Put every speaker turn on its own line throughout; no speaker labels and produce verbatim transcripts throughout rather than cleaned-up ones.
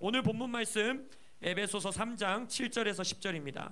오늘 본문 말씀 에베소서 삼 장 칠 절에서 십 절입니다.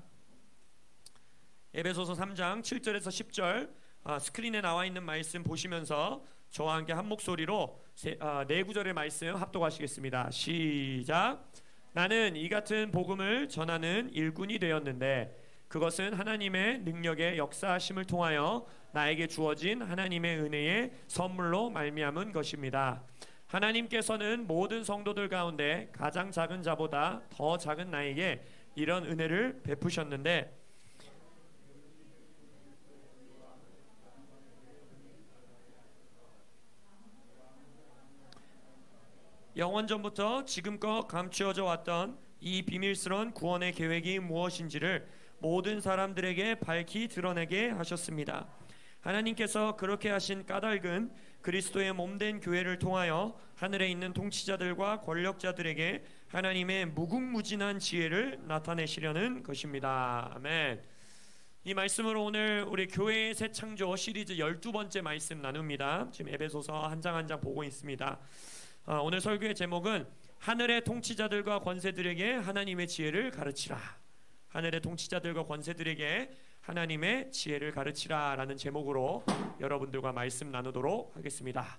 에베소서 삼 장 칠 절에서 십 절, 아, 스크린에 나와 있는 말씀 보시면서 저와 함께 한 목소리로 세, 아, 네 구절의 말씀 합독하시겠습니다. 시작. 나는 이 같은 복음을 전하는 일꾼이 되었는데 그것은 하나님의 능력의 역사하심을 통하여 나에게 주어진 하나님의 은혜의 선물로 말미암은 것입니다. 하나님께서는 모든 성도들 가운데 가장 작은 자보다 더 작은 나에게 이런 은혜를 베푸셨는데 영원전부터 지금껏 감추어져 왔던 이 비밀스러운 구원의 계획이 무엇인지를 모든 사람들에게 밝히 드러내게 하셨습니다. 하나님께서 그렇게 하신 까닭은 그리스도의 몸된 교회를 통하여 하늘에 있는 통치자들과 권력자들에게 하나님의 무궁무진한 지혜를 나타내시려는 것입니다. 아멘. 이 말씀으로 오늘 우리 교회의 새 창조 시리즈 열두 번째 말씀 나눕니다. 지금 에베소서 한 장 한 장 보고 있습니다. 어, 오늘 설교의 제목은 하늘의 통치자들과 권세들에게 하나님의 지혜를 가르치라. 하늘의 통치자들과 권세들에게 하나님의 지혜를 가르치라 라는 제목으로 여러분들과 말씀 나누도록 하겠습니다.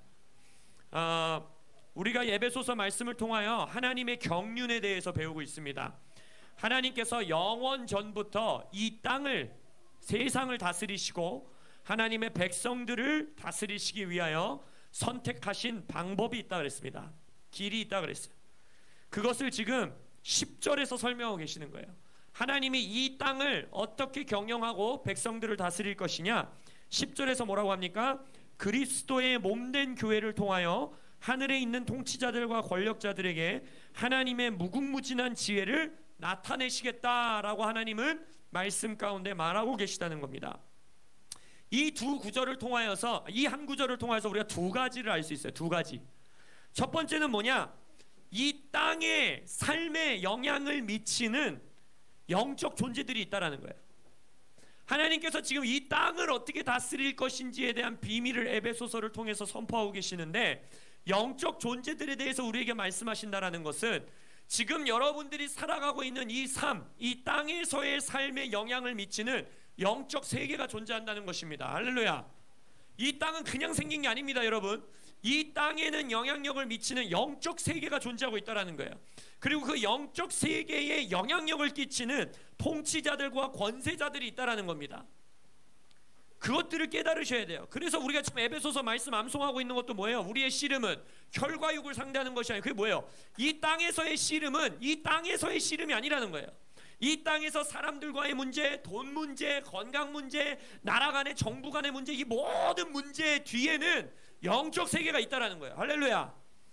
어, 우리가 에베소서 말씀을 통하여 하나님의 경륜에 대해서 배우고 있습니다. 하나님께서 영원 전부터 이 땅을, 세상을 다스리시고 하나님의 백성들을 다스리시기 위하여 선택하신 방법이 있다 그랬습니다. 길이 있다 그랬어요. 그것을 지금 십 절에서 설명하고 계시는 거예요. 하나님이 이 땅을 어떻게 경영하고 백성들을 다스릴 것이냐. 십 절에서 뭐라고 합니까? 그리스도의 몸된 교회를 통하여 하늘에 있는 통치자들과 권력자들에게 하나님의 무궁무진한 지혜를 나타내시겠다라고 하나님은 말씀 가운데 말하고 계시다는 겁니다. 이 두 구절을 통하여서, 이 한 구절을 통해서 우리가 두 가지를 알 수 있어요. 두 가지. 첫 번째는 뭐냐? 이 땅의 삶에 영향을 미치는 영적 존재들이 있다라는 거예요. 하나님께서 지금 이 땅을 어떻게 다스릴 것인지에 대한 비밀을 에베소서를 통해서 선포하고 계시는데, 영적 존재들에 대해서 우리에게 말씀하신다라는 것은 지금 여러분들이 살아가고 있는 이 삶, 이 땅에서의 삶에 영향을 미치는 영적 세계가 존재한다는 것입니다. 할렐루야. 이 땅은 그냥 생긴 게 아닙니다, 여러분. 이 땅에는 영향력을 미치는 영적 세계가 존재하고 있다는 거예요. 그리고 그 영적 세계에 영향력을 끼치는 통치자들과 권세자들이 있다는 겁니다. 그것들을 깨달으셔야 돼요. 그래서 우리가 지금 에베소서 말씀 암송하고 있는 것도 뭐예요? 우리의 씨름은 혈과 육을 상대하는 것이 아니고, 그게 뭐예요? 이 땅에서의 씨름은 이 땅에서의 씨름이 아니라는 거예요. 이 땅에서 사람들과의 문제, 돈 문제, 건강 문제, 나라 간의, 정부 간의 문제, 이 모든 문제 뒤에는 영적 세계가 있다라는 거예요. 할렐루야.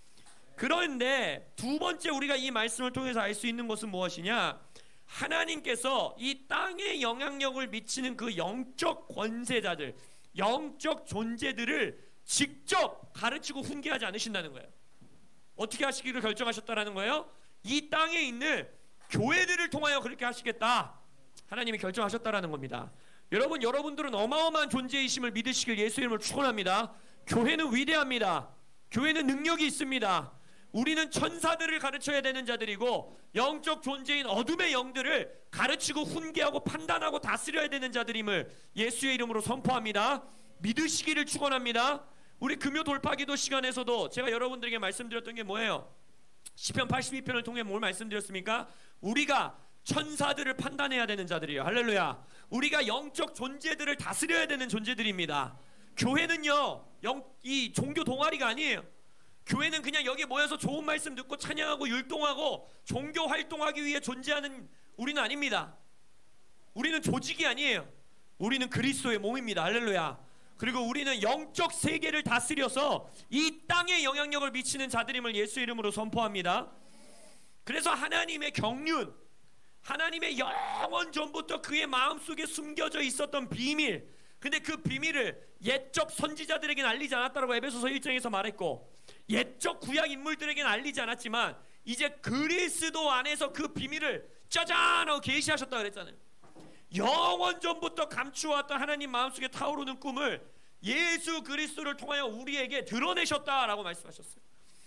그런데 두 번째 우리가 이 말씀을 통해서 알 수 있는 것은 무엇이냐? 하나님께서 이 땅에 영향력을 미치는 그 영적 권세자들, 영적 존재들을 직접 가르치고 훈계하지 않으신다는 거예요. 어떻게 하시기를 결정하셨다라는 거예요? 이 땅에 있는 교회들을 통하여 그렇게 하시겠다, 하나님이 결정하셨다라는 겁니다. 여러분, 여러분들은 어마어마한 존재이심을 믿으시길 예수 이름으로 축원합니다. 교회는 위대합니다. 교회는 능력이 있습니다. 우리는 천사들을 가르쳐야 되는 자들이고, 영적 존재인 어둠의 영들을 가르치고 훈계하고 판단하고 다스려야 되는 자들임을 예수의 이름으로 선포합니다. 믿으시기를 축원합니다. 우리 금요 돌파기도 시간에서도 제가 여러분들에게 말씀드렸던 게 뭐예요? 시편 팔십이 편을 통해 뭘 말씀드렸습니까? 우리가 천사들을 판단해야 되는 자들이에요. 할렐루야. 우리가 영적 존재들을 다스려야 되는 존재들입니다. 교회는요, 영, 이 종교 동아리가 아니에요. 교회는 그냥 여기 모여서 좋은 말씀 듣고 찬양하고 율동하고 종교 활동하기 위해 존재하는 우리는 아닙니다. 우리는 조직이 아니에요. 우리는 그리스도의 몸입니다. 할렐루야. 그리고 우리는 영적 세계를 다스려서 이 땅에 영향력을 미치는 자들임을 예수 이름으로 선포합니다. 그래서 하나님의 경륜, 하나님의 영원 전부터 그의 마음속에 숨겨져 있었던 비밀, 근데 그 비밀을 옛적 선지자들에게는 알리지 않았다고 에베소서 일 장에서 말했고, 옛적 구약 인물들에게는 알리지 않았지만 이제 그리스도 안에서 그 비밀을 짜잔 하고 계시하셨다고 그랬잖아요. 영원 전부터 감추어왔던 하나님 마음속에 타오르는 꿈을 예수 그리스도를 통하여 우리에게 드러내셨다라고 말씀하셨어요.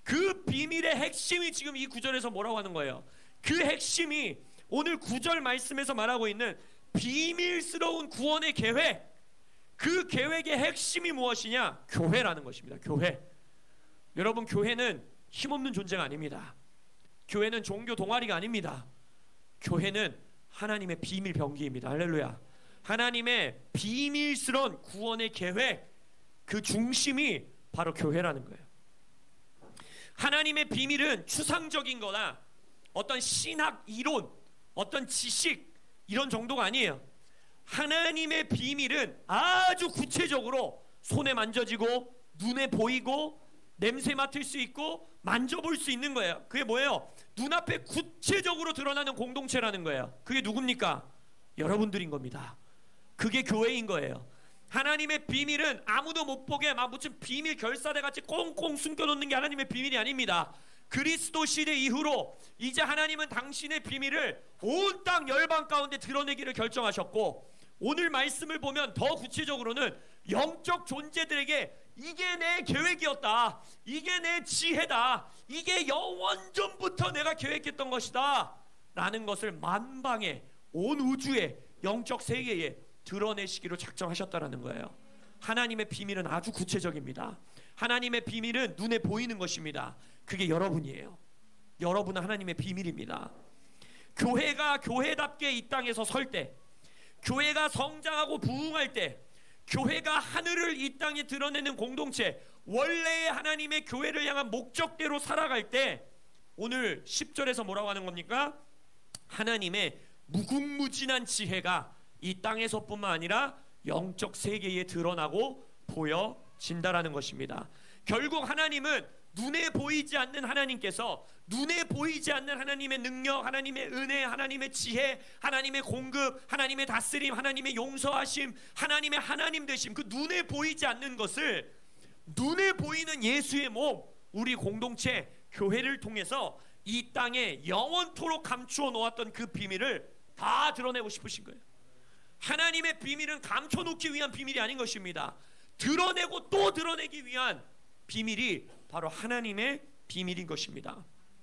그 비밀의 핵심이 지금 이 구절에서 뭐라고 하는 거예요? 그 핵심이 오늘 구절 말씀에서 말하고 있는 비밀스러운 구원의 계획, 그 계획의 핵심이 무엇이냐? 교회라는 것입니다. 교회. 여러분, 교회는 힘없는 존재가 아닙니다. 교회는 종교 동아리가 아닙니다. 교회는 하나님의 비밀 병기입니다. 할렐루야. 하나님의 비밀스러운 구원의 계획, 그 중심이 바로 교회라는 거예요. 하나님의 비밀은 추상적인 거나 어떤 신학 이론, 어떤 지식 이런 정도가 아니에요. 하나님의 비밀은 아주 구체적으로 손에 만져지고 눈에 보이고 냄새 맡을 수 있고 만져볼 수 있는 거예요. 그게 뭐예요? 눈앞에 구체적으로 드러나는 공동체라는 거예요. 그게 누굽니까? 여러분들인 겁니다. 그게 교회인 거예요. 하나님의 비밀은 아무도 못 보게 막 무슨 비밀 결사대 같이 꽁꽁 숨겨놓는 게 하나님의 비밀이 아닙니다. 그리스도 시대 이후로 이제 하나님은 당신의 비밀을 온 땅 열방 가운데 드러내기를 결정하셨고, 오늘 말씀을 보면 더 구체적으로는 영적 존재들에게 이게 내 계획이었다, 이게 내 지혜다, 이게 영원전부터 내가 계획했던 것이다 라는 것을 만방에, 온 우주에, 영적 세계에 드러내시기로 작정하셨다라는 거예요. 하나님의 비밀은 아주 구체적입니다. 하나님의 비밀은 눈에 보이는 것입니다. 그게 여러분이에요. 여러분은 하나님의 비밀입니다. 교회가 교회답게 이 땅에서 설 때, 교회가 성장하고 부흥할 때, 교회가 하늘을 이 땅에 드러내는 공동체, 원래의 하나님의 교회를 향한 목적대로 살아갈 때, 오늘 십 절에서 뭐라고 하는 겁니까? 하나님의 무궁무진한 지혜가 이 땅에서뿐만 아니라 영적 세계에 드러나고 보여진다라는 것입니다. 결국 하나님은 눈에 보이지 않는 하나님께서, 눈에 보이지 않는 하나님의 능력, 하나님의 은혜, 하나님의 지혜, 하나님의 공급, 하나님의 다스림, 하나님의 용서하심, 하나님의 하나님 되심, 그 눈에 보이지 않는 것을 눈에 보이는 예수의 몸, 우리 공동체 교회를 통해서 이 땅에 영원토록 감추어 놓았던 그 비밀을 다 드러내고 싶으신 거예요. 하나님의 비밀은 감춰놓기 위한 비밀이 아닌 것입니다. 드러내고 또 드러내기 위한 비밀이 바로 하나님의 비밀인 것입니다.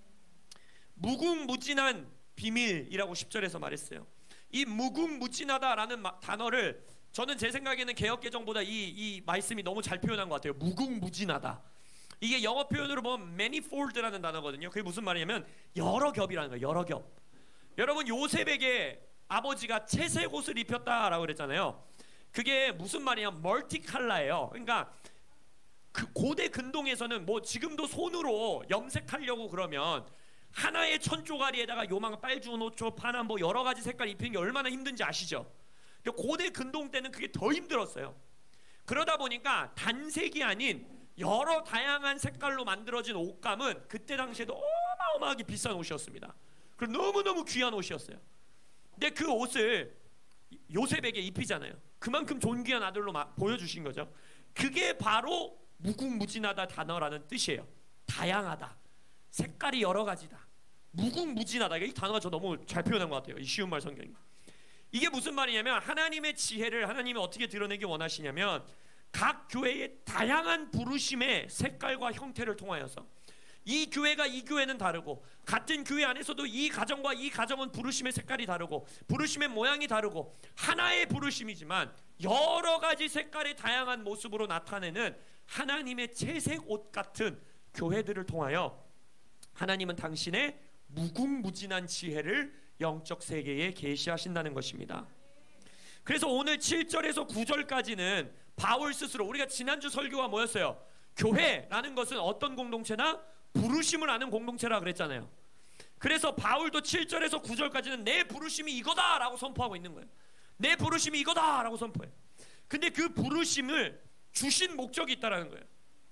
무궁무진한 비밀이라고 십 절에서 말했어요. 이 무궁무진하다라는 단어를 저는 제 생각에는 개역개정보다 이, 이 말씀이 너무 잘 표현한 것 같아요. 무궁무진하다. 이게 영어 표현으로 보면 manifold라는 단어거든요. 그게 무슨 말이냐면 여러 겹이라는 거예요. 여러 겹. 여러분, 요셉에게 아버지가 채색 옷을 입혔다라고 그랬잖아요. 그게 무슨 말이냐, 멀티칼라예요. 그러니까 그 고대 근동에서는 뭐 지금도 손으로 염색하려고 그러면 하나의 천 조가리에다가 요망 빨주, 노초, 파란 뭐 여러 가지 색깔 입히는 게 얼마나 힘든지 아시죠? 고대 근동 때는 그게 더 힘들었어요. 그러다 보니까 단색이 아닌 여러 다양한 색깔로 만들어진 옷감은 그때 당시에도 어마어마하게 비싼 옷이었습니다. 그리고 너무너무 귀한 옷이었어요. 근데 그 옷을 요셉에게 입히잖아요. 그만큼 존귀한 아들로 보여주신 거죠. 그게 바로 무궁무진하다 단어라는 뜻이에요. 다양하다, 색깔이 여러 가지다, 무궁무진하다. 이 단어가 저 너무 잘 표현한 것 같아요. 이 쉬운 말 성경이. 이게 무슨 말이냐면 하나님의 지혜를 하나님이 어떻게 드러내기 원하시냐면 각 교회의 다양한 부르심의 색깔과 형태를 통하여서, 이 교회가 이 교회는 다르고 같은 교회 안에서도 이 가정과 이 가정은 부르심의 색깔이 다르고 부르심의 모양이 다르고 하나의 부르심이지만 여러 가지 색깔의 다양한 모습으로 나타내는 하나님의 채색 옷 같은 교회들을 통하여 하나님은 당신의 무궁무진한 지혜를 영적 세계에 계시하신다는 것입니다. 그래서 오늘 칠 절에서 구 절까지는 바울 스스로, 우리가 지난주 설교가 뭐였어요? 교회라는 것은 어떤 공동체나 부르심을 아는 공동체라 그랬잖아요. 그래서 바울도 칠 절에서 구 절까지는 내 부르심이 이거다 라고 선포하고 있는 거예요. 내 부르심이 이거다 라고 선포해. 근데 그 부르심을 주신 목적이 있다라는 거예요.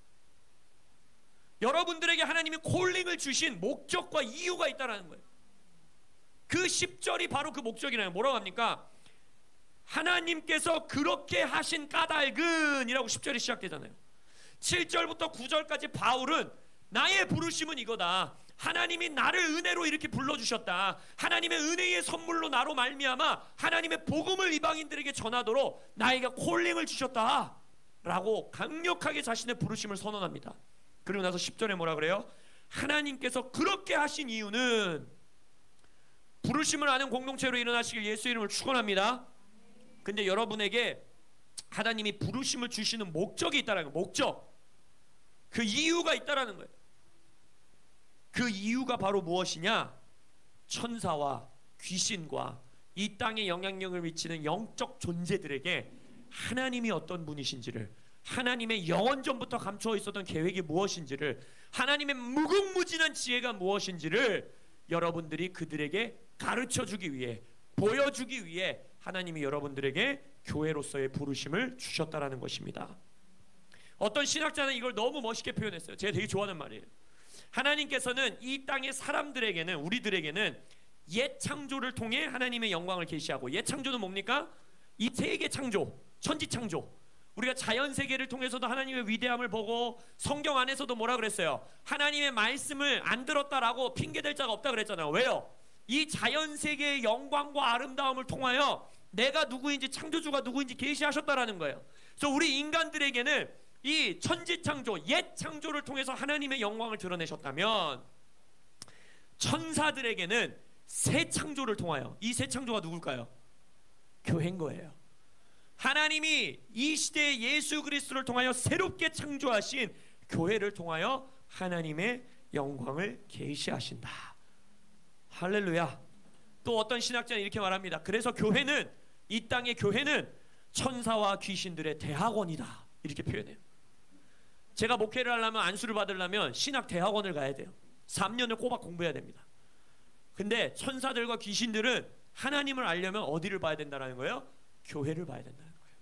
여러분들에게 하나님이 콜링을 주신 목적과 이유가 있다라는 거예요. 그 십 절이 바로 그 목적이라요. 뭐라고 합니까? 하나님께서 그렇게 하신 까닭은 이라고 십 절이 시작되잖아요. 칠 절부터 구 절까지 바울은 나의 부르심은 이거다, 하나님이 나를 은혜로 이렇게 불러주셨다, 하나님의 은혜의 선물로 나로 말미암아 하나님의 복음을 이방인들에게 전하도록 나에게 콜링을 주셨다 라고 강력하게 자신의 부르심을 선언합니다. 그리고 나서 십 절에 뭐라 그래요? 하나님께서 그렇게 하신 이유는 부르심을 아는 공동체로 일어나시길 예수 이름을 축원합니다. 근데 여러분에게 하나님이 부르심을 주시는 목적이 있다는 거예요. 목적. 그 이유가 있다라는 거예요. 그 이유가 바로 무엇이냐? 천사와 귀신과 이 땅에 영향력을 미치는 영적 존재들에게 하나님이 어떤 분이신지를, 하나님의 영원전부터 감추어 있었던 계획이 무엇인지를, 하나님의 무궁무진한 지혜가 무엇인지를 여러분들이 그들에게 가르쳐주기 위해, 보여주기 위해 하나님이 여러분들에게 교회로서의 부르심을 주셨다라는 것입니다. 어떤 신학자는 이걸 너무 멋있게 표현했어요. 제가 되게 좋아하는 말이에요. 하나님께서는 이 땅의 사람들에게는, 우리들에게는 옛 창조를 통해 하나님의 영광을 계시하고, 옛 창조는 뭡니까? 이 세계 창조, 천지 창조. 우리가 자연 세계를 통해서도 하나님의 위대함을 보고, 성경 안에서도 뭐라 그랬어요? 하나님의 말씀을 안 들었다라고 핑계댈 자가 없다 그랬잖아요. 왜요? 이 자연 세계의 영광과 아름다움을 통하여 내가 누구인지, 창조주가 누구인지 계시하셨다라는 거예요. 그래서 우리 인간들에게는 이 천지 창조, 옛 창조를 통해서 하나님의 영광을 드러내셨다면, 천사들에게는 새 창조를 통하여, 이 새 창조가 누굴까요? 교회인 거예요. 하나님이 이 시대의 예수 그리스도를 통하여 새롭게 창조하신 교회를 통하여 하나님의 영광을 계시하신다. 할렐루야. 또 어떤 신학자는 이렇게 말합니다. 그래서 교회는, 이 땅의 교회는 천사와 귀신들의 대학원이다, 이렇게 표현해요. 제가 목회를 하려면, 안수를 받으려면 신학 대학원을 가야 돼요. 삼 년을 꼬박 공부해야 됩니다. 근데 천사들과 귀신들은 하나님을 알려면 어디를 봐야 된다는 거예요? 교회를 봐야 된다는 거예요.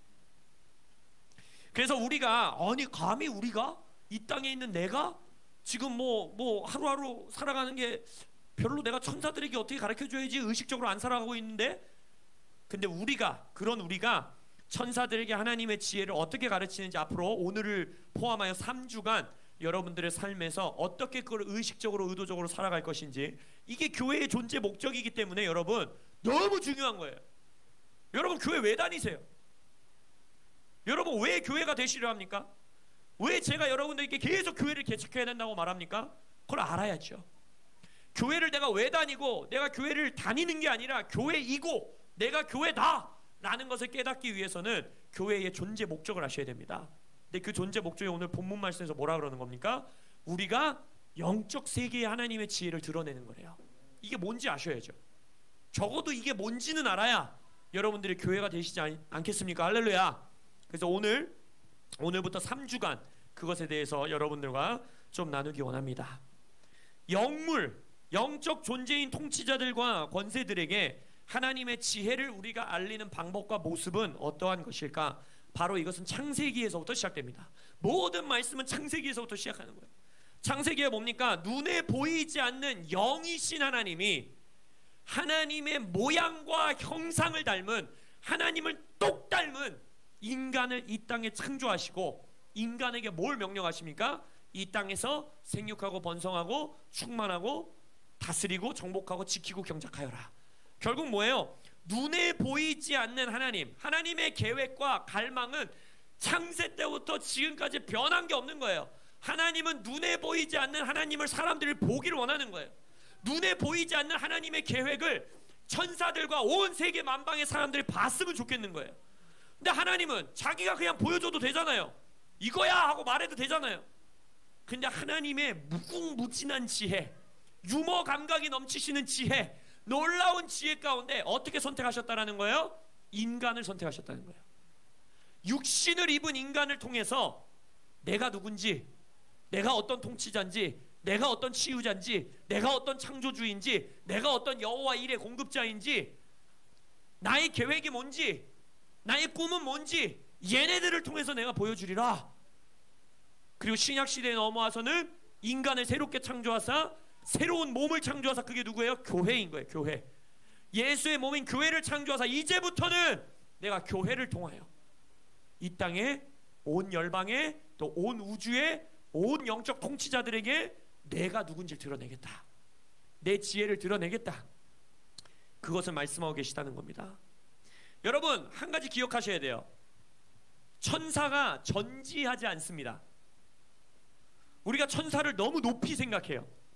그래서 우리가, 아니 감히 우리가, 이 땅에 있는 내가 지금 뭐, 뭐 하루하루 살아가는 게 별로 내가 천사들에게 어떻게 가르쳐줘야지 의식적으로 안 살아가고 있는데, 근데 우리가, 그런 우리가 천사들에게 하나님의 지혜를 어떻게 가르치는지 앞으로 오늘을 포함하여 삼 주간 여러분들의 삶에서 어떻게 그걸 의식적으로 의도적으로 살아갈 것인지, 이게 교회의 존재 목적이기 때문에 여러분 너무 중요한 거예요. 여러분 교회 왜 다니세요? 여러분 왜 교회가 되시려 합니까? 왜 제가 여러분들에게 계속 교회를 개척해야 된다고 말합니까? 그걸 알아야죠. 교회를 내가 왜 다니고, 내가 교회를 다니는 게 아니라 교회이고 내가 교회다 라는 것을 깨닫기 위해서는 교회의 존재 목적을 아셔야 됩니다. 근데 그 존재 목적이 오늘 본문 말씀에서 뭐라 그러는 겁니까? 우리가 영적 세계의 하나님의 지혜를 드러내는 거래요. 이게 뭔지 아셔야죠. 적어도 이게 뭔지는 알아야 여러분들이 교회가 되시지 않, 않겠습니까? 할렐루야. 그래서 오늘, 오늘부터 삼 주간 그것에 대해서 여러분들과 좀 나누기 원합니다. 영물, 영적 존재인 통치자들과 권세들에게 하나님의 지혜를 우리가 알리는 방법과 모습은 어떠한 것일까? 바로 이것은 창세기에서부터 시작됩니다. 모든 말씀은 창세기에서부터 시작하는 거예요. 창세기에 뭡니까? 눈에 보이지 않는 영이신 하나님이 하나님의 모양과 형상을 닮은, 하나님을 똑 닮은 인간을 이 땅에 창조하시고, 인간에게 뭘 명령하십니까? 이 땅에서 생육하고 번성하고 충만하고 다스리고 정복하고 지키고 경작하여라. 결국 뭐예요? 눈에 보이지 않는 하나님, 하나님의 계획과 갈망은 창세 때부터 지금까지 변한 게 없는 거예요. 하나님은 눈에 보이지 않는 하나님을 사람들이 보기를 원하는 거예요. 눈에 보이지 않는 하나님의 계획을 천사들과 온 세계 만방의 사람들이 봤으면 좋겠는 거예요. 근데 하나님은 자기가 그냥 보여줘도 되잖아요. 이거야 하고 말해도 되잖아요. 근데 하나님의 무궁무진한 지혜, 유머 감각이 넘치시는 지혜, 놀라운 지혜 가운데 어떻게 선택하셨다는 거예요? 인간을 선택하셨다는 거예요. 육신을 입은 인간을 통해서 내가 누군지, 내가 어떤 통치자인지, 내가 어떤 치유자인지, 내가 어떤 창조주인지, 내가 어떤 여호와 일의 공급자인지, 나의 계획이 뭔지, 나의 꿈은 뭔지 얘네들을 통해서 내가 보여주리라. 그리고 신약시대에 넘어와서는 인간을 새롭게 창조하사 새로운 몸을 창조하사, 그게 누구예요? 교회인 거예요. 교회. 예수의 몸인 교회를 창조하사 이제부터는 내가 교회를 통하여 이 땅에, 온 열방에, 또 온 우주에, 온 영적 통치자들에게 내가 누군지를 드러내겠다. 내 지혜를 드러내겠다. 그것을 말씀하고 계시다는 겁니다. 여러분 한 가지 기억하셔야 돼요. 천사가 전지하지 않습니다. 우리가 천사를 너무 높이 생각해요.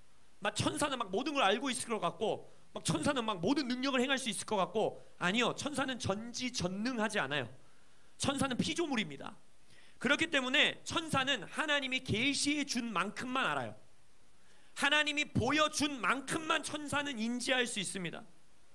막 천사는 막 모든 걸 알고 있을 것 같고, 막 천사는 막 모든 능력을 행할 수 있을 것 같고, 아니요, 천사는 전지전능하지 않아요. 천사는 피조물입니다. 그렇기 때문에 천사는 하나님이 계시해 준 만큼만 알아요. 하나님이 보여준 만큼만 천사는 인지할 수 있습니다.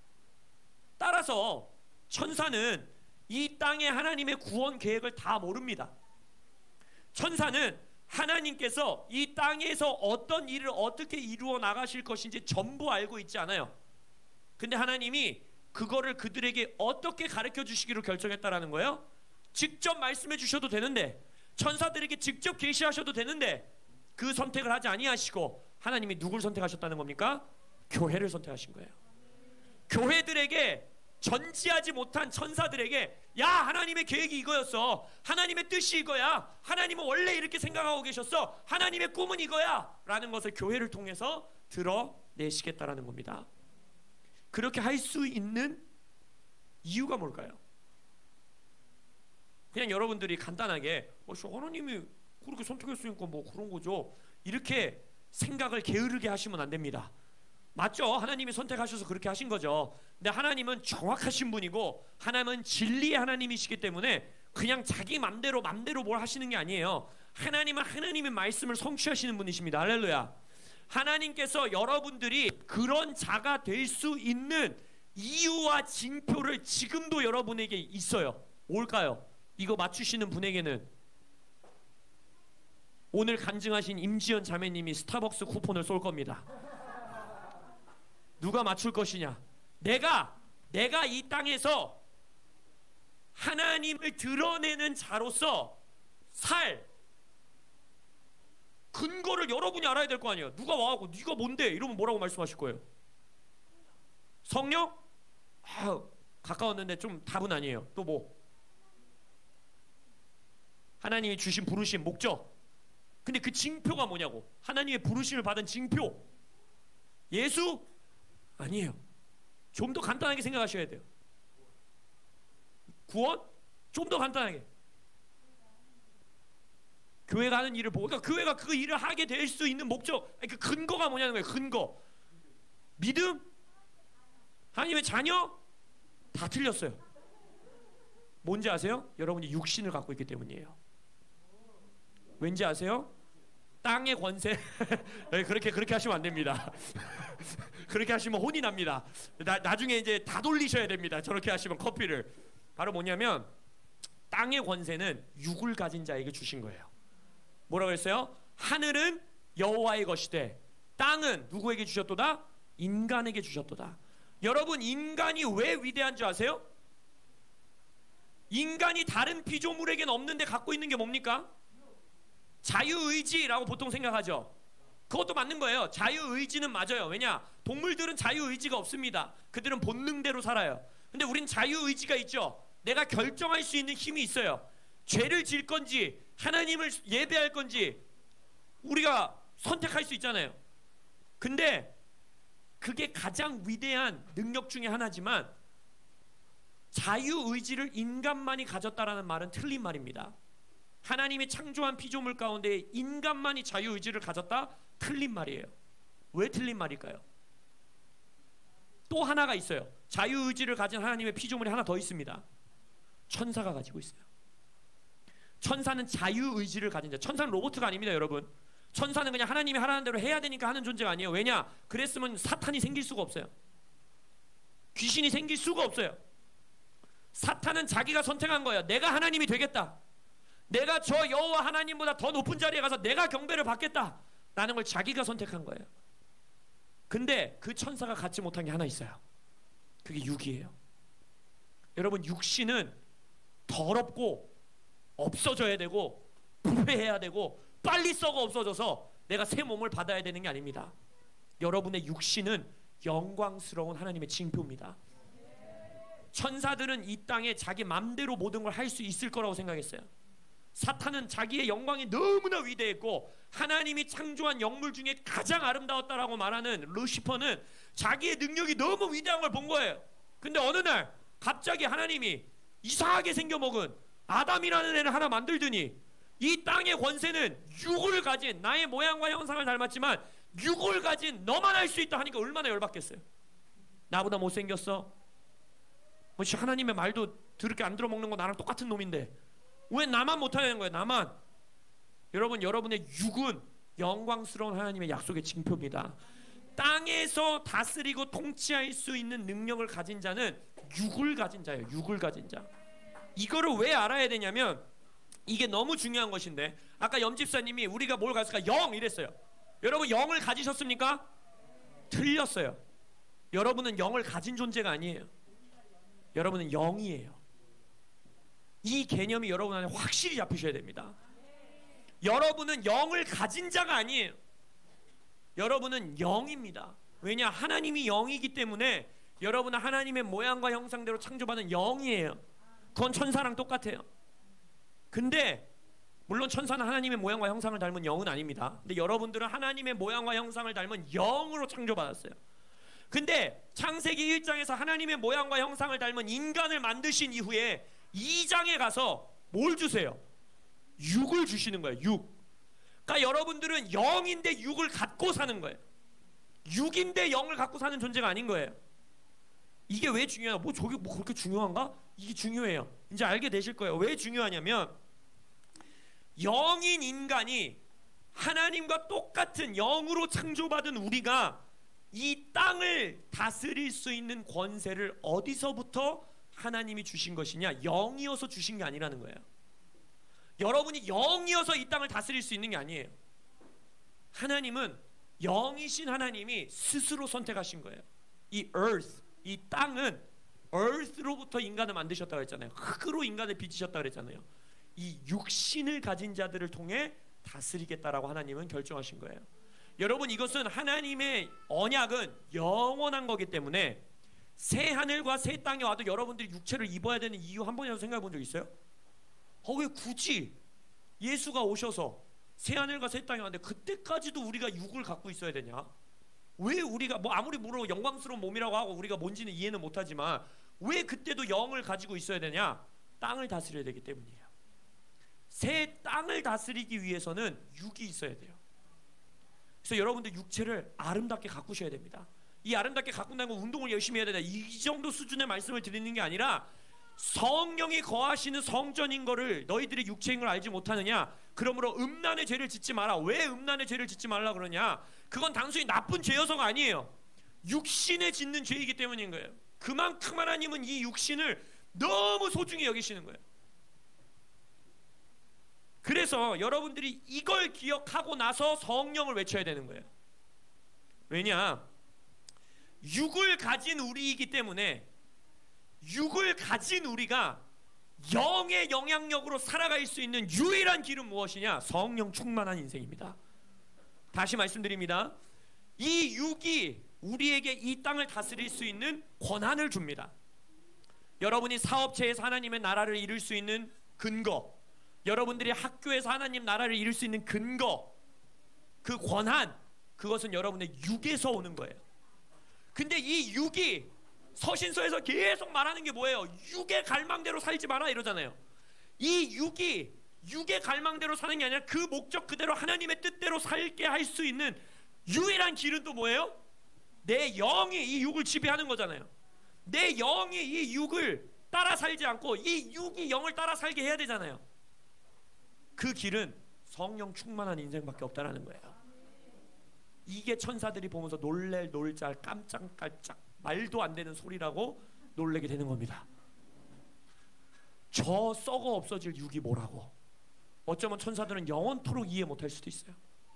따라서 천사는 이 땅에 하나님의 구원 계획을 다 모릅니다. 천사는 하나님께서 이 땅에서 어떤 일을 어떻게 이루어 나가실 것인지 전부 알고 있지 않아요. 근데 하나님이 그거를 그들에게 어떻게 가르쳐 주시기로 결정했다라는 거예요. 직접 말씀해 주셔도 되는데, 천사들에게 직접 계시하셔도 되는데, 그 선택을 하지 아니하시고 하나님이 누굴 선택하셨다는 겁니까? 교회를 선택하신 거예요. 교회들에게, 전지하지 못한 천사들에게, 야, 하나님의 계획이 이거였어, 하나님의 뜻이 이거야, 하나님은 원래 이렇게 생각하고 계셨어, 하나님의 꿈은 이거야 라는 것을 교회를 통해서 드러내시겠다라는 겁니다. 그렇게 할 수 있는 이유가 뭘까요? 그냥 여러분들이 간단하게 어, 하나님이 그렇게 선택했으니까 뭐 그런 거죠, 이렇게 생각을 게으르게 하시면 안 됩니다. 맞죠? 하나님이 선택하셔서 그렇게 하신 거죠. 근데 하나님은 정확하신 분이고, 하나님은 진리의 하나님이시기 때문에 그냥 자기 맘대로 맘대로 뭘 하시는 게 아니에요. 하나님은 하나님의 말씀을 성취하시는 분이십니다. 할렐루야. 하나님께서 여러분들이 그런 자가 될 수 있는 이유와 징표를 지금도 여러분에게 있어요. 뭘까요? 이거 맞추시는 분에게는 오늘 간증하신 임지연 자매님이 스타벅스 쿠폰을 쏠 겁니다. 누가 맞출 것이냐? 내가 내가 이 땅에서 하나님을 드러내는 자로서 살 근거를 여러분이 알아야 될 거 아니에요. 누가 와갖고 네가 뭔데? 이러면 뭐라고 말씀하실 거예요? 성령? 아, 가까웠는데 좀 답은 아니에요. 또 뭐? 하나님이 주신 부르심, 목적. 근데 그 징표가 뭐냐고? 하나님의 부르심을 받은 징표. 예수? 아니에요. 좀 더 간단하게 생각하셔야 돼요. 구원? 좀 더 간단하게. 교회가 하는 일을 보고, 그러니까 교회가 그 일을 하게 될 수 있는 목적, 그 근거가 뭐냐는 거예요. 근거. 믿음? 하나님의 자녀? 다 틀렸어요. 뭔지 아세요? 여러분이 육신을 갖고 있기 때문이에요. 왠지 아세요? 땅의 권세. 그렇게 그렇게 하시면 안 됩니다. 그렇게 하시면 혼이 납니다. 나, 나중에 이제 다 돌리셔야 됩니다. 저렇게 하시면 커피를. 바로 뭐냐면 땅의 권세는 육을 가진 자에게 주신 거예요. 뭐라고 했어요? 하늘은 여호와의 것이되 땅은 누구에게 주셨도다? 인간에게 주셨도다. 여러분, 인간이 왜 위대한 줄 아세요? 인간이 다른 피조물에게는 없는데 갖고 있는 게 뭡니까? 자유의지라고 보통 생각하죠. 그것도 맞는 거예요. 자유의지는 맞아요. 왜냐? 동물들은 자유의지가 없습니다. 그들은 본능대로 살아요. 근데 우린 자유의지가 있죠. 내가 결정할 수 있는 힘이 있어요. 죄를 질 건지 하나님을 예배할 건지 우리가 선택할 수 있잖아요. 근데 그게 가장 위대한 능력 중에 하나지만, 자유의지를 인간만이 가졌다라는 말은 틀린 말입니다. 하나님이 창조한 피조물 가운데 인간만이 자유의지를 가졌다? 틀린 말이에요. 왜 틀린 말일까요? 또 하나가 있어요. 자유의지를 가진 하나님의 피조물이 하나 더 있습니다. 천사가 가지고 있어요. 천사는 자유의지를 가진 자. 천사는 로봇가 아닙니다, 여러분. 천사는 그냥 하나님이 하라는 대로 해야 되니까 하는 존재가 아니에요. 왜냐? 그랬으면 사탄이 생길 수가 없어요. 귀신이 생길 수가 없어요. 사탄은 자기가 선택한 거예요. 내가 하나님이 되겠다. 내가 저 여호와 하나님보다 더 높은 자리에 가서 내가 경배를 받겠다 라는 걸 자기가 선택한 거예요. 근데 그 천사가 갖지 못한 게 하나 있어요. 그게 육이에요. 여러분, 육신은 더럽고 없어져야 되고 부패해야 되고 빨리 썩어 없어져서 내가 새 몸을 받아야 되는 게 아닙니다. 여러분의 육신은 영광스러운 하나님의 징표입니다. 천사들은 이 땅에 자기 맘대로 모든 걸 할 수 있을 거라고 생각했어요. 사탄은 자기의 영광이 너무나 위대했고, 하나님이 창조한 영물 중에 가장 아름다웠다라고 말하는 루시퍼는 자기의 능력이 너무 위대한 걸 본 거예요. 근데 어느 날 갑자기 하나님이 이상하게 생겨먹은 아담이라는 애를 하나 만들더니 이 땅의 권세는 육을 가진, 나의 모양과 형상을 닮았지만 육을 가진 너만 할 수 있다 하니까 얼마나 열받겠어요. 나보다 못생겼어? 뭐 하나님의 말도 더럽게 안 들어먹는 거 나랑 똑같은 놈인데 왜 나만 못하는 거예요? 나만. 여러분, 여러분의 육은 영광스러운 하나님의 약속의 징표입니다. 땅에서 다스리고 통치할 수 있는 능력을 가진 자는 육을 가진 자예요. 육을 가진 자. 이거를 왜 알아야 되냐면 이게 너무 중요한 것인데, 아까 염집사님이 우리가 뭘 가졌을까? 영 이랬어요. 여러분, 영을 가지셨습니까? 틀렸어요. 여러분은 영을 가진 존재가 아니에요. 여러분은 영이에요. 이 개념이 여러분 안에 확실히 잡히셔야 됩니다. 여러분은 영을 가진 자가 아니에요. 여러분은 영입니다. 왜냐? 하나님이 영이기 때문에 여러분은 하나님의 모양과 형상대로 창조받은 영이에요. 그건 천사랑 똑같아요. 근데 물론 천사는 하나님의 모양과 형상을 닮은 영은 아닙니다. 근데 여러분들은 하나님의 모양과 형상을 닮은 영으로 창조받았어요. 근데 창세기 일 장에서 하나님의 모양과 형상을 닮은 인간을 만드신 이후에 이 장에 가서 뭘 주세요? 육을 주시는 거예요. 육. 그러니까 여러분들은 영인데 육을 갖고 사는 거예요. 육인데 영을 갖고 사는 존재가 아닌 거예요. 이게 왜 중요하냐? 뭐 저게 뭐 그렇게 중요한가? 이게 중요해요. 이제 알게 되실 거예요. 왜 중요하냐면 영인 인간이 하나님과 똑같은 영으로 창조받은 우리가 이 땅을 다스릴 수 있는 권세를 어디서부터 하나님이 주신 것이냐? 영이어서 주신 게 아니라는 거예요. 여러분이 영이어서 이 땅을 다스릴 수 있는 게 아니에요. 하나님은 영이신 하나님이 스스로 선택하신 거예요. 이 earth, 이 땅은 earth로부터 인간을 만드셨다고 했잖아요. 흙으로 인간을 빚으셨다고 했잖아요. 이 육신을 가진 자들을 통해 다스리겠다라고 하나님은 결정하신 거예요. 여러분, 이것은 하나님의 언약은 영원한 거기 때문에 새 하늘과 새 땅에 와도 여러분들이 육체를 입어야 되는 이유 한 번이라도 생각해 본 적 있어요? 어, 왜 굳이 예수가 오셔서 새 하늘과 새 땅에 왔는데 그때까지도 우리가 육을 갖고 있어야 되냐? 왜 우리가 뭐 아무리 물어 영광스러운 몸이라고 하고 우리가 뭔지는 이해는 못하지만 왜 그때도 영을 가지고 있어야 되냐? 땅을 다스려야 되기 때문이에요. 새 땅을 다스리기 위해서는 육이 있어야 돼요. 그래서 여러분들 육체를 아름답게 가꾸셔야 됩니다. 이 아름답게 가꾼다는 건 운동을 열심히 해야 된다, 이 정도 수준의 말씀을 드리는 게 아니라 성령이 거하시는 성전인 거를 너희들이 육체인 걸 알지 못하느냐? 그러므로 음란의 죄를 짓지 마라. 왜 음란의 죄를 짓지 말라 그러냐? 그건 단순히 나쁜 죄여서가 아니에요. 육신에 짓는 죄이기 때문인 거예요. 그만큼 하나님은 이 육신을 너무 소중히 여기시는 거예요. 그래서 여러분들이 이걸 기억하고 나서 성령을 외쳐야 되는 거예요. 왜냐? 육을 가진 우리이기 때문에 육을 가진 우리가 영의 영향력으로 살아갈 수 있는 유일한 길은 무엇이냐? 성령 충만한 인생입니다. 다시 말씀드립니다. 이 육이 우리에게 이 땅을 다스릴 수 있는 권한을 줍니다. 여러분이 사업체에서 하나님의 나라를 이룰 수 있는 근거, 여러분들이 학교에서 하나님 나라를 이룰 수 있는 근거, 그 권한, 그것은 여러분의 육에서 오는 거예요. 근데 이 육이 서신서에서 계속 말하는 게 뭐예요? 육의 갈망대로 살지 마라 이러잖아요. 이 육이 육의 갈망대로 사는 게 아니라 그 목적 그대로 하나님의 뜻대로 살게 할 수 있는 유일한 길은 또 뭐예요? 내 영이 이 육을 지배하는 거잖아요. 내 영이 이 육을 따라 살지 않고 이 육이 영을 따라 살게 해야 되잖아요. 그 길은 성령 충만한 인생밖에 없다라는 거예요. 이게 천사들이 보면서 놀랄 놀잘 깜짝깜짝 말도 안 되는 소리라고 놀래게 되는 겁니다. 저 썩어 없어질 육이 뭐라고. 어쩌면 천사들은 영원토록 이해 못할 수도 있어요.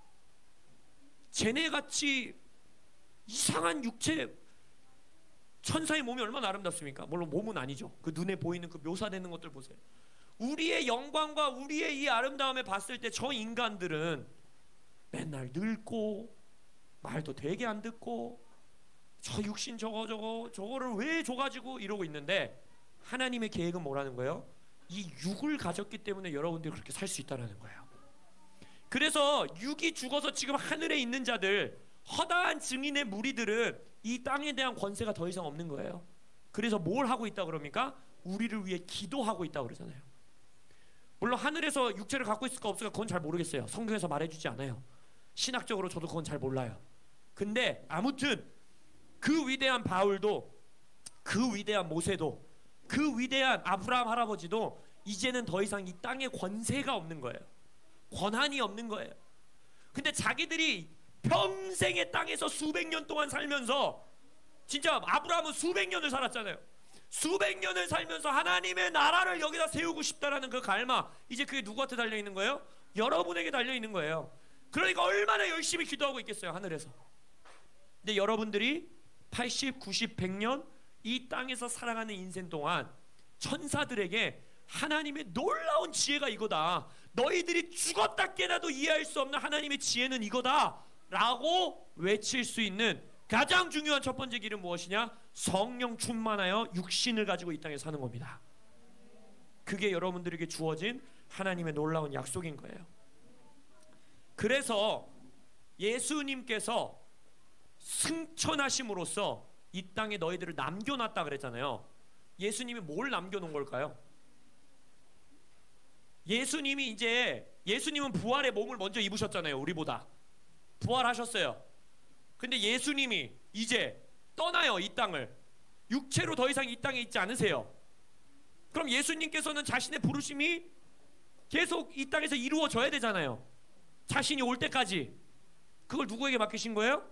쟤네같이 이상한 육체, 천사의 몸이 얼마나 아름답습니까? 물론 몸은 아니죠. 그 눈에 보이는 그 묘사되는 것들 보세요. 우리의 영광과 우리의 이 아름다움에 봤을 때 저 인간들은 맨날 늙고 말도 되게 안 듣고 저 육신 저거 저거 저거를 왜 줘가지고 이러고 있는데, 하나님의 계획은 뭐라는 거예요? 이 육을 가졌기 때문에 여러분들이 그렇게 살 수 있다는 거예요. 그래서 육이 죽어서 지금 하늘에 있는 자들, 허다한 증인의 무리들은 이 땅에 대한 권세가 더 이상 없는 거예요. 그래서 뭘 하고 있다 그럽니까? 우리를 위해 기도하고 있다고 그러잖아요. 물론 하늘에서 육체를 갖고 있을까 없을까 그건 잘 모르겠어요. 성경에서 말해주지 않아요. 신학적으로 저도 그건 잘 몰라요. 근데 아무튼 그 위대한 바울도, 그 위대한 모세도, 그 위대한 아브라함 할아버지도 이제는 더 이상 이 땅에 권세가 없는 거예요. 권한이 없는 거예요. 근데 자기들이 평생의 땅에서 수백 년 동안 살면서, 진짜 아브라함은 수백 년을 살았잖아요. 수백 년을 살면서 하나님의 나라를 여기다 세우고 싶다라는 그 갈망, 이제 그게 누구한테 달려있는 거예요? 여러분에게 달려있는 거예요. 그러니까 얼마나 열심히 기도하고 있겠어요, 하늘에서. 근데 여러분들이 팔십, 구십, 백 년 이 땅에서 살아가는 인생 동안 천사들에게 하나님의 놀라운 지혜가 이거다, 너희들이 죽었다 깨나도 이해할 수 없는 하나님의 지혜는 이거다 라고 외칠 수 있는 가장 중요한 첫 번째 길은 무엇이냐? 성령 충만하여 육신을 가지고 이 땅에 사는 겁니다. 그게 여러분들에게 주어진 하나님의 놀라운 약속인 거예요. 그래서 예수님께서 승천하심으로써 이 땅에 너희들을 남겨놨다 그랬잖아요. 예수님이 뭘 남겨놓은 걸까요? 예수님이 이제, 예수님은 부활의 몸을 먼저 입으셨잖아요. 우리보다 부활하셨어요. 근데 예수님이 이제 떠나요, 이 땅을. 육체로 더 이상 이 땅에 있지 않으세요. 그럼 예수님께서는 자신의 부르심이 계속 이 땅에서 이루어져야 되잖아요. 자신이 올 때까지. 그걸 누구에게 맡기신 거예요?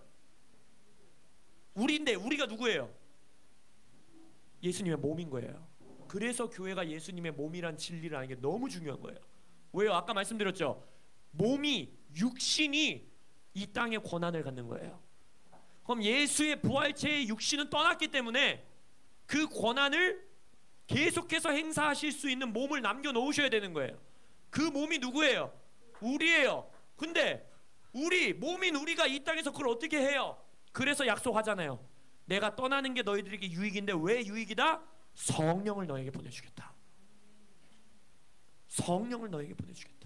우리인데 우리가 누구예요? 예수님의 몸인 거예요. 그래서 교회가 예수님의 몸이란 진리를 아는 게 너무 중요한 거예요. 왜요? 아까 말씀드렸죠. 몸이, 육신이 이 땅의 권한을 갖는 거예요. 그럼 예수의 부활체의 육신은 떠났기 때문에 그 권한을 계속해서 행사하실 수 있는 몸을 남겨놓으셔야 되는 거예요. 그 몸이 누구예요? 우리예요. 근데 우리, 몸인 우리가 이 땅에서 그걸 어떻게 해요? 그래서 약속하잖아요. 내가 떠나는 게 너희들에게 유익인데 왜 유익이다? 성령을 너에게 보내주겠다. 성령을 너에게 보내주겠다.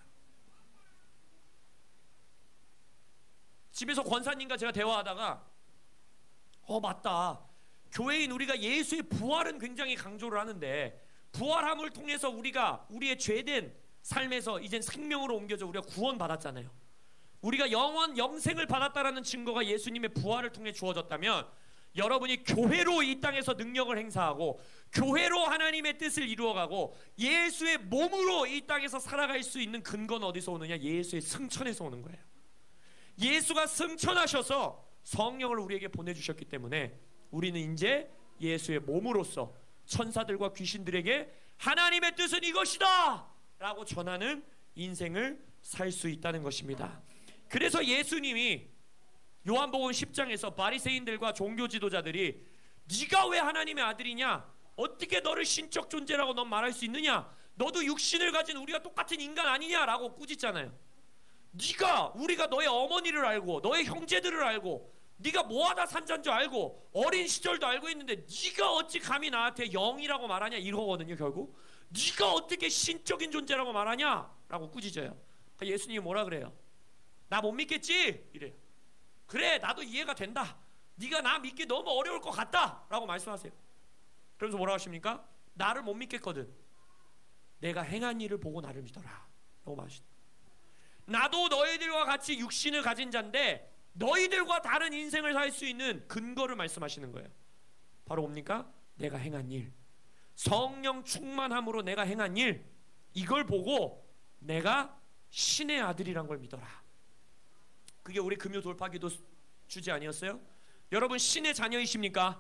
집에서 권사님과 제가 대화하다가 어 맞다, 교회인 우리가 예수의 부활은 굉장히 강조를 하는데 부활함을 통해서 우리가 우리의 죄된 삶에서 이젠 생명으로 옮겨져 우리가 구원받았잖아요. 우리가 영원 영생을 받았다라는 증거가 예수님의 부활을 통해 주어졌다면 여러분이 교회로 이 땅에서 능력을 행사하고 교회로 하나님의 뜻을 이루어가고 예수의 몸으로 이 땅에서 살아갈 수 있는 근거는 어디서 오느냐? 예수의 승천에서 오는 거예요. 예수가 승천하셔서 성령을 우리에게 보내주셨기 때문에 우리는 이제 예수의 몸으로서 천사들과 귀신들에게 하나님의 뜻은 이것이다 라고 전하는 인생을 살 수 있다는 것입니다. 그래서 예수님이 요한복음 십 장에서 바리새인들과 종교 지도자들이 네가 왜 하나님의 아들이냐? 어떻게 너를 신적 존재라고 넌 말할 수 있느냐? 너도 육신을 가진 우리가 똑같은 인간 아니냐라고 꾸짖잖아요. 네가, 우리가 너의 어머니를 알고 너의 형제들을 알고 네가 뭐하다 산자인 줄 알고 어린 시절도 알고 있는데 네가 어찌 감히 나한테 영이라고 말하냐 이러거든요. 결국 네가 어떻게 신적인 존재라고 말하냐 라고 꾸짖어요. 예수님이 뭐라 그래요? 나 못 믿겠지? 이래요. 그래, 나도 이해가 된다. 네가 나 믿기 너무 어려울 것 같다 라고 말씀하세요. 그러면서 뭐라고 하십니까? 나를 못 믿겠거든 내가 행한 일을 보고 나를 믿어라 라고 말하십니다. 나도 너희들과 같이 육신을 가진 자인데 너희들과 다른 인생을 살 수 있는 근거를 말씀하시는 거예요. 바로 뭡니까? 내가 행한 일, 성령 충만함으로 내가 행한 일, 이걸 보고 내가 신의 아들이란 걸 믿어라. 그게 우리 금요 돌파기도 주제 아니었어요? 여러분 신의 자녀이십니까?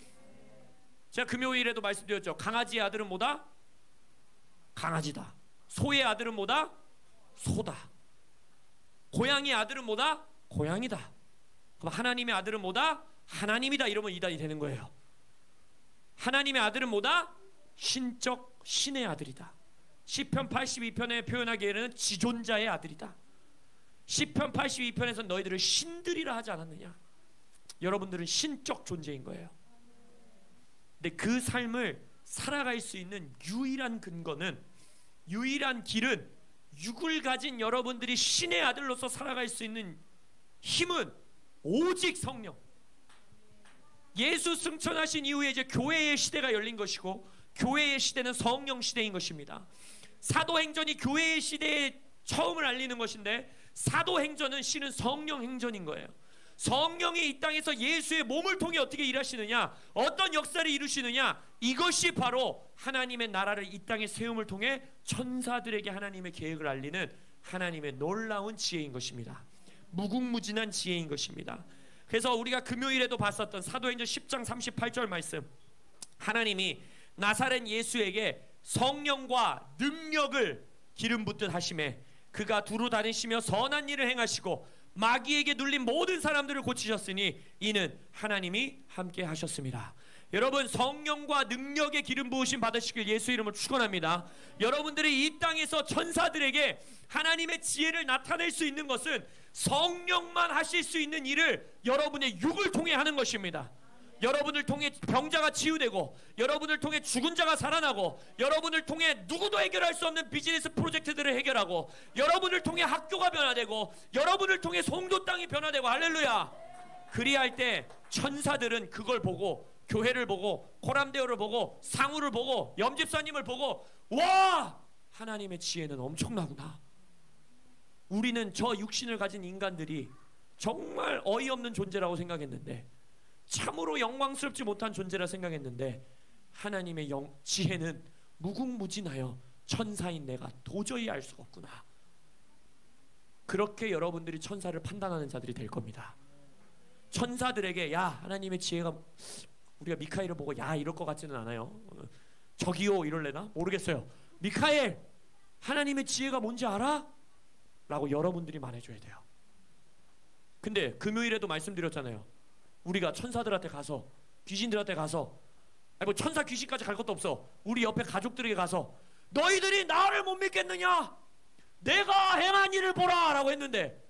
제가 금요일에도 말씀드렸죠. 강아지의 아들은 뭐다? 강아지다. 소의 아들은 뭐다? 소다. 고양이의 아들은 뭐다? 고양이다. 그럼 하나님의 아들은 뭐다? 하나님이다. 이러면 이단이 되는 거예요. 하나님의 아들은 뭐다? 신적 신의 아들이다. 시편 팔십이 편에 표현하기에는 지존자의 아들이다. 시편 팔십이 편에서 너희들을 신들이라 하지 않았느냐? 여러분들은 신적 존재인 거예요. 근데 그 삶을 살아갈 수 있는 유일한 근거는, 유일한 길은, 육을 가진 여러분들이 신의 아들로서 살아갈 수 있는 힘은 오직 성령. 예수 승천하신 이후에 이제 교회의 시대가 열린 것이고 교회의 시대는 성령 시대인 것입니다. 사도행전이 교회의 시대의 처음을 알리는 것인데 사도행전은 실은 성령 행전인 거예요. 성령이 이 땅에서 예수의 몸을 통해 어떻게 일하시느냐, 어떤 역사를 이루시느냐, 이것이 바로 하나님의 나라를 이 땅에 세움을 통해 천사들에게 하나님의 계획을 알리는 하나님의 놀라운 지혜인 것입니다. 무궁무진한 지혜인 것입니다. 그래서 우리가 금요일에도 봤었던 사도행전 십 장 삼십팔 절 말씀, 하나님이 나사렛 예수에게 성령과 능력을 기름 붓듯 하심에 그가 두루 다니시며 선한 일을 행하시고 마귀에게 눌린 모든 사람들을 고치셨으니 이는 하나님이 함께 하셨습니다. 여러분, 성령과 능력의 기름 부으심 받으시길 예수 이름으로 축원합니다. 여러분들이 이 땅에서 천사들에게 하나님의 지혜를 나타낼 수 있는 것은 성령만 하실 수 있는 일을 여러분의 육을 통해 하는 것입니다. 여러분을 통해 병자가 치유되고, 여러분을 통해 죽은 자가 살아나고, 여러분을 통해 누구도 해결할 수 없는 비즈니스 프로젝트들을 해결하고, 여러분을 통해 학교가 변화되고, 여러분을 통해 송도 땅이 변화되고, 할렐루야. 그리할 때 천사들은 그걸 보고, 교회를 보고, 코람데오를 보고, 상우를 보고, 염집사님을 보고, 와! 하나님의 지혜는 엄청나구나. 우리는 저 육신을 가진 인간들이 정말 어이없는 존재라고 생각했는데, 참으로 영광스럽지 못한 존재라 생각했는데, 하나님의 영, 지혜는 무궁무진하여 천사인 내가 도저히 알 수가 없구나. 그렇게 여러분들이 천사를 판단하는 자들이 될 겁니다. 천사들에게 야, 하나님의 지혜가, 우리가 미카엘을 보고 야 이럴 것 같지는 않아요. 저기요 이럴래나? 모르겠어요. 미카엘, 하나님의 지혜가 뭔지 알아? 라고 여러분들이 말해줘야 돼요. 근데 금요일에도 말씀드렸잖아요. 우리가 천사들한테 가서, 귀신들한테 가서, 아니 뭐 천사 귀신까지 갈 것도 없어. 우리 옆에 가족들에게 가서 너희들이 나를 못 믿겠느냐? 내가 행한 일을 보라! 라고 했는데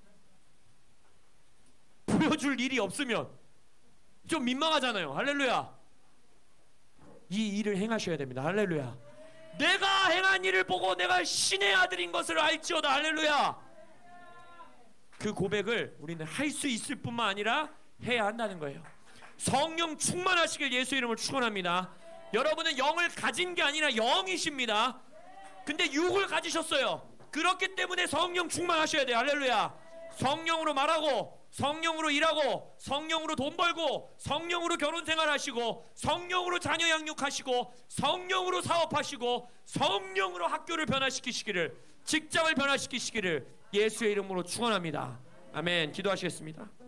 보여줄 일이 없으면 좀 민망하잖아요. 할렐루야. 이 일을 행하셔야 됩니다. 할렐루야. 내가 행한 일을 보고 내가 신의 아들인 것을 알지어다. 할렐루야. 그 고백을 우리는 할 수 있을 뿐만 아니라 해야 한다는 거예요. 성령 충만하시길 예수 이름으로 축원합니다. 여러분은 영을 가진 게 아니라 영이십니다. 근데 육을 가지셨어요. 그렇기 때문에 성령 충만하셔야 돼요. 할렐루야. 성령으로 말하고, 성령으로 일하고, 성령으로 돈 벌고, 성령으로 결혼생활 하시고, 성령으로 자녀 양육하시고, 성령으로 사업하시고, 성령으로 학교를 변화시키시기를, 직장을 변화시키시기를 예수의 이름으로 축원합니다. 아멘. 기도하시겠습니다.